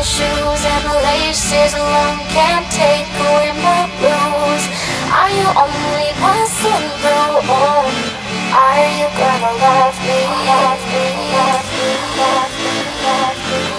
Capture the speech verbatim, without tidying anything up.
shoes and the laces alone can't take away my blues. Are you only passing through, or are you gonna love me? Love me, love me, love me, love me.